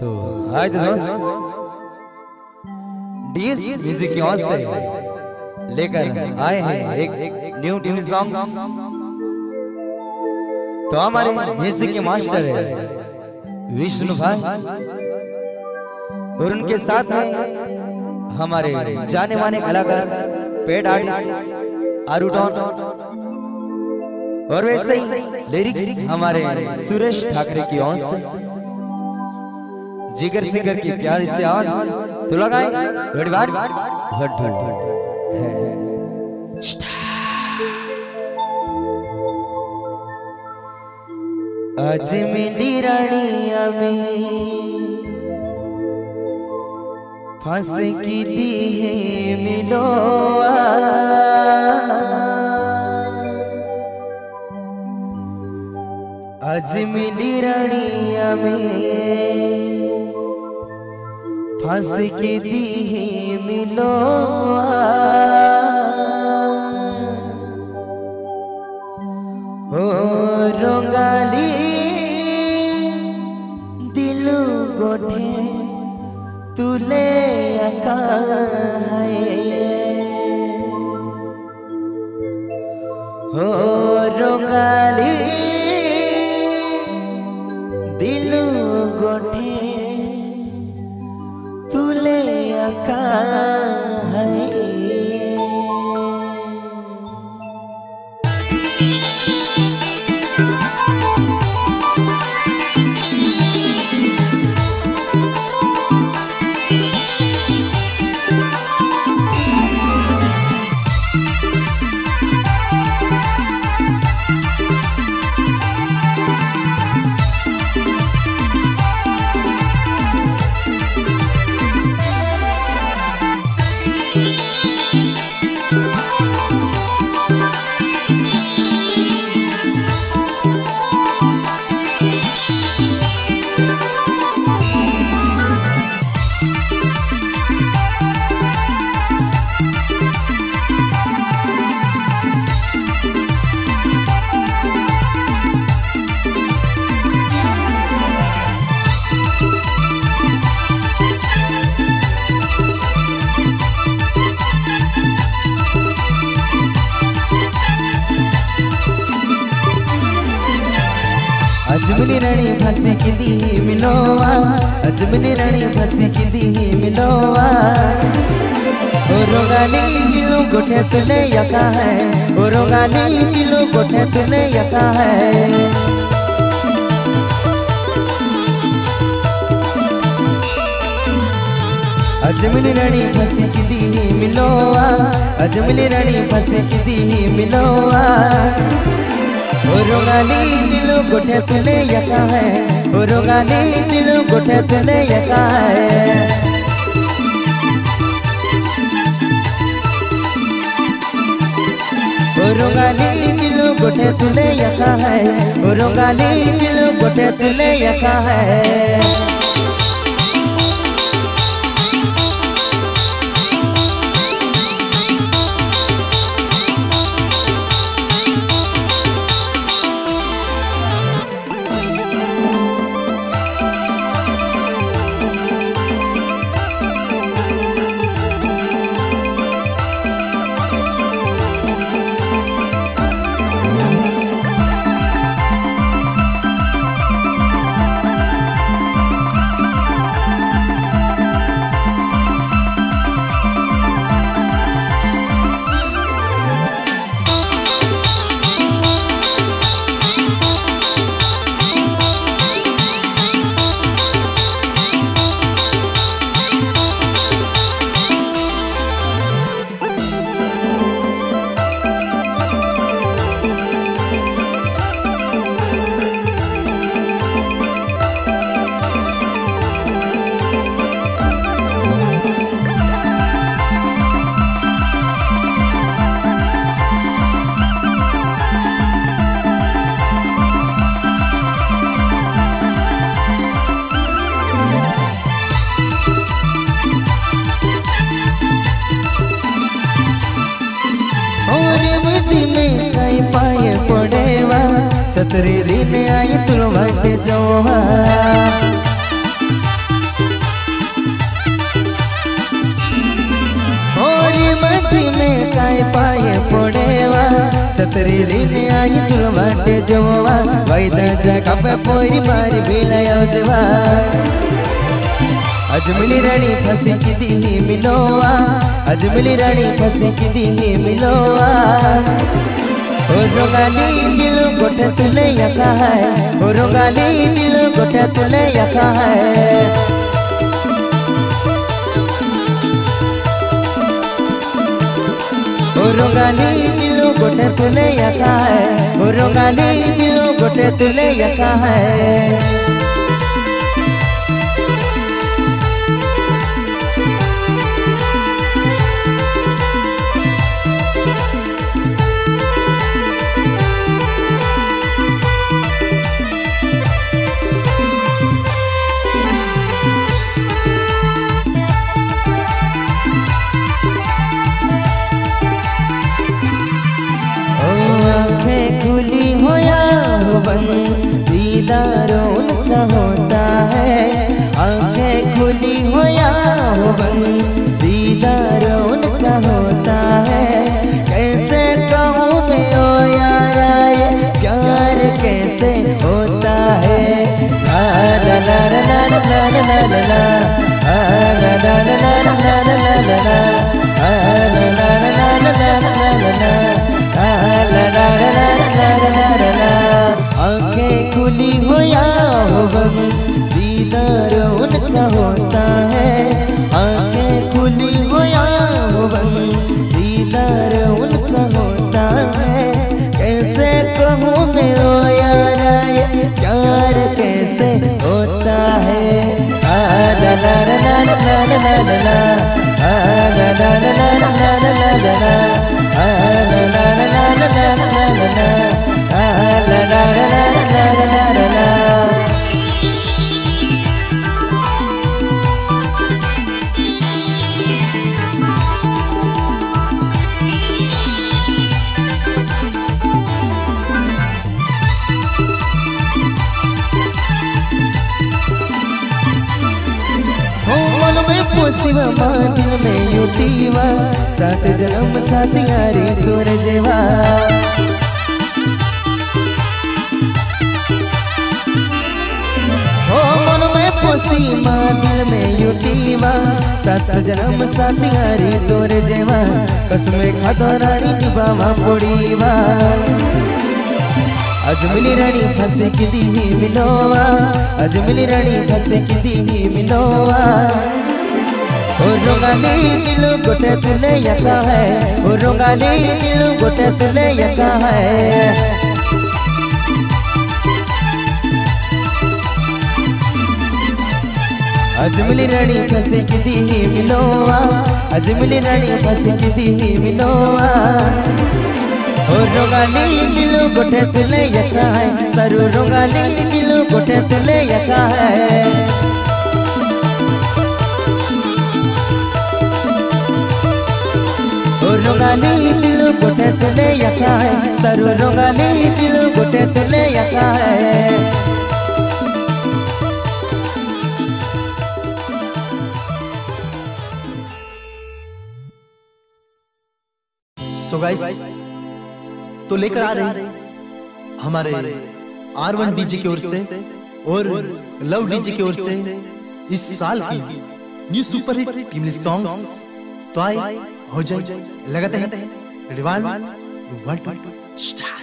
तो हाय दोस्त, DS music की ओर से लेकर आए हैं एक न्यू ट्यून सॉन्ग। तो हमारे म्यूजिक के मास्टर है विष्णु भाई और उनके साथ में हमारे जाने माने कलाकार पेड आर्टिस्ट आरुटॉन और वैसे ही लिरिक्स हमारे सुरेश ठाकरे की ओर से जिगर सिंगर की प्यारी से आवाज तो लगाए आज मिली रानिया में फंस की दी है मिलो आज मिली रानिया में फंस के दी है मिलो हो रोंगाली दिलु गोठे तुले अका हो रोंगाली दिलु गोठे तुले अका अजमली रानी फंसी की दी मिलोवा, अजमली रानी फंसी की दी मिलोवा। ओ रोगाली दिलो गोठे तुले यका है, ओ रोगाली दिलो गोठे तुले यका है। अजमली रानी फंसी की दी मिलोवा, अजमली रानी फंसी की दी मिलोवा। ओ रोगाली दिलो गोठे तुले यका है, ओ रोगाली दिलो गोठे तुले यका है। ओ रोगाली दिलो गोठे तुले यका है, ओ रोगाली दिलो गोठे तुले यका है। छतरी रीने आई तुलो भाटे जोहा कपे पोरी मारी बिलायो जवा अजमली रानी फंसी की दी मिलोवा अजमली रानी फंसी की दी मिलोवा ओ रोगाली दिल गोटे तुले यका है ओ रोगाली दिल गोटे तुले यका है ओ रोगाली दिल गोटे तुले यका है ओ रोगाली दिल गोटे तुले यका है दीदारों उनका होता है आंखें खुली हो या हो बंद दीदारों उनका होता है कैसे कहूँ मैं ओ यारा ये प्यार कैसे होता है ला ला ला ला ला ला ला ला ला ला ला ला ला ला ला ला आंखें खुली हो या हो बंद दीदार उनका होता है आंखें खुली हो या हो बंद दीदार उनका होता है कैसे कहूँ मैं ओ यारा ये प्यार कैसे होता है ला ला ला ला ला ला ला ला ला ला ला ला ला ला ला ला शिवा दिल में युतीवा सात जन्म साथ यारी तोर जेवा हो मन में पोसी माँ दिल में युतीवा सात जन्म साथ यारी तोर जेवा कसमे खातो रानी बाबा पोड़ीवा अजमली रानी फंसे की दी मिलोवा अजमली रानी फंसे की दी मिलोवा ओ रोगाली दिल गोटे तुले यका है ओ रोगाली दिल गोटे तुले यका है अजमली रानी फंसे की दी मिलोवा अजमली रानी फंसे की दी मिलोवा ओ रोगाली दिल गोटे तुले यका है सरू रोगाली दिल गोटे तुले यका है रोगाली दिल गोटे तुले यका है सरू रोगाली दिल गोटे तुले यका है सो गाइस तो लेकर आ रहे हमारे R1 डीजे की ओर से और लव डीजे की ओर से इस साल की new super hit Timli songs तो आए हो जाए लगाते हैं रेडी 1 2 स्टार्ट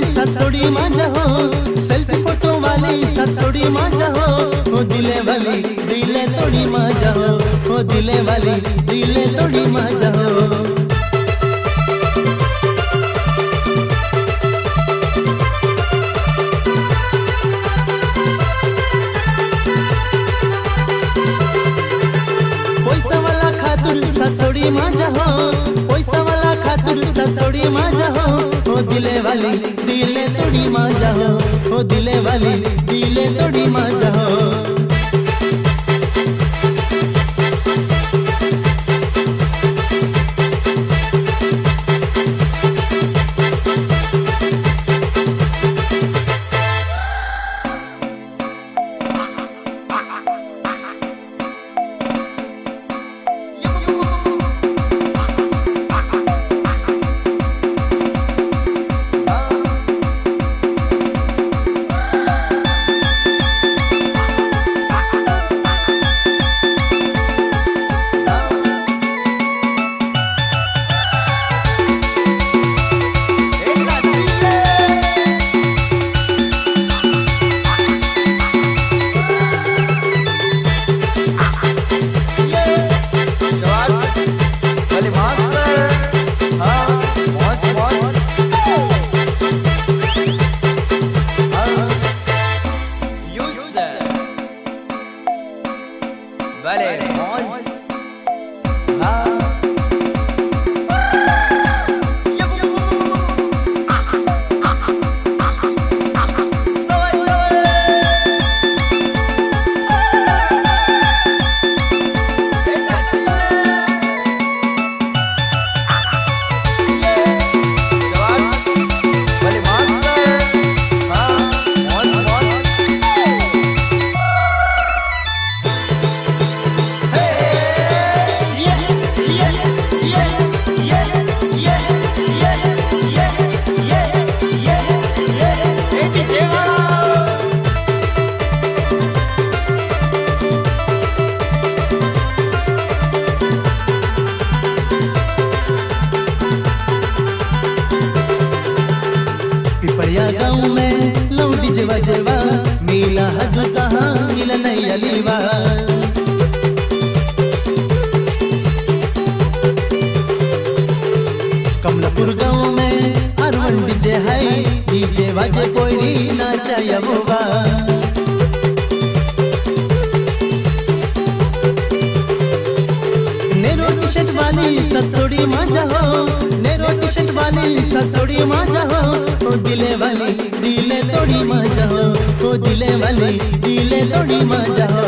ससुड़ी माजा हो, सेल्फी फोटो वाली ससुड़ी माजा हो, ओ दिले वाली दिले तोड़ी माजा हो, ओ दिले वाली दिले तोड़ी माजा हो। पैसा वाला खातुर ससुड़ी माजा हो, पैसा वाला खातुर ससुड़ी माजा हो, ओ दिले वाली दिले तोड़ी माजा हो, ओ दिले वाली दिले तोड़ी माजा हो। पिपरिया गाँव में लौडी जवा जवा मिला हजता मिला नहीं अलीवा। कमलापुर गाँव में अरवन डीजे है, डीजे बाजे कोई नाचा यबोबा। नेरो टी शर्ट वाली ससुड़ी माजा हो, नेरो टी शर्ट वाली ससुड़ी माजा हो, ओ दिले वाली दिले तोड़ी माजा हो, ओ दिले वाली दिले तोड़ी माजा हो।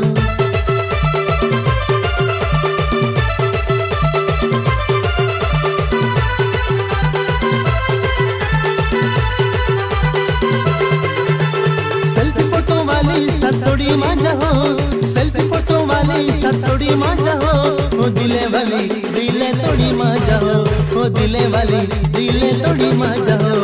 सेल्फी फोटो वाली ससुड़ी माजा हो, सेल्फी फोटो वाली ससुड़ी माजा हो, ओ दिले वाली दिले तोड़ी माजा हो, ओ दिले वाली दिले तोड़ी माजा हो।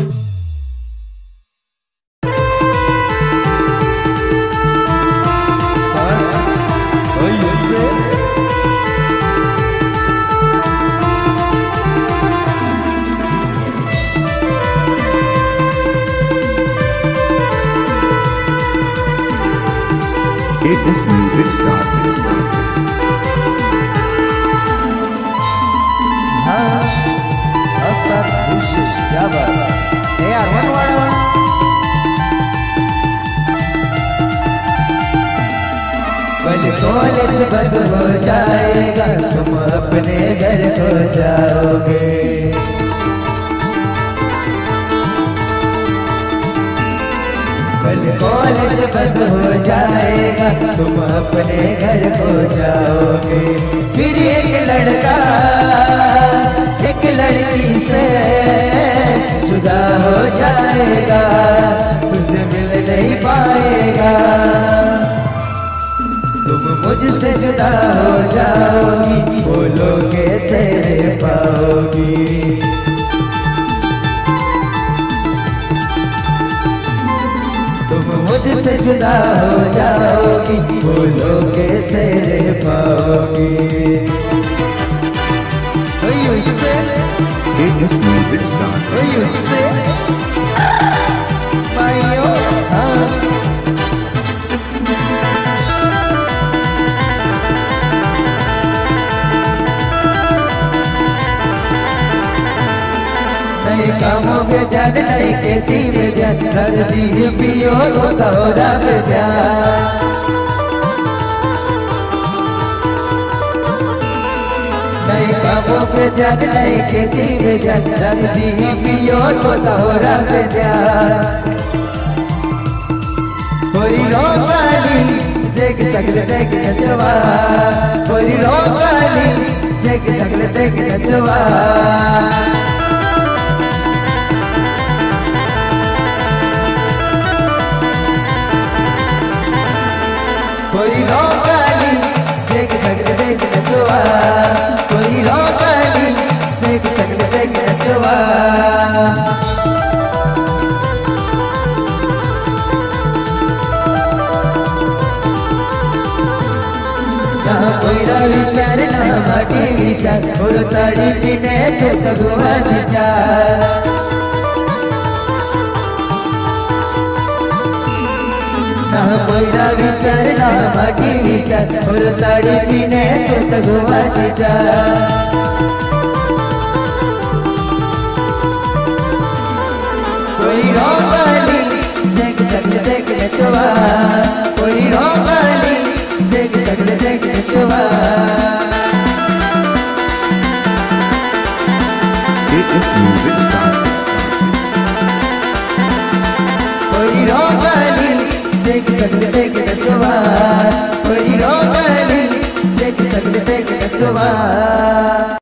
Get this music started. कल कॉलेज बंद हो जाएगा, तुम अपने घर को जाओगे। कल कॉलेज बंद हो जाएगा, तुम अपने घर को जाओगे। फिर एक लड़का एक लड़की से जुदा हो जाएगा, तुझसे मिल नहीं पाएगा। तुम मुझसे जुदा हो जाओगी, बोलो कैसे रह पाओगी। तुम मुझसे जुदा हो जाओगी, बोलो कैसे रह पाओगी। AS Music Star. You say, my नए कामों में जान नई खेती में जान धरती पियो तो दौरा में जान नए कामों में जान नई खेती में जान धरती पियो तो दौरा में जान कोई रोमाली जेक सकल देख नचवा कोई रोमाली जेक सकल देख नचवा कोई रोमाली जेक सकल देख नचवा कोई रोमाली जेक सकल देख नचवा विचार ना माटी विचार और ताड़ी पीने तो तगुआ विचार ना कोयरा विचार ना माटी विचार और ताड़ी पीने तो तगुआ विचार कोई रोमाली जेक सकल देख नचवा कोई रोमाली जेक सकल देख नचवा AS Music Star. कोई रोमाली जेक सकल देख नचवा कोई रोमाली जेक सकल देख नचवा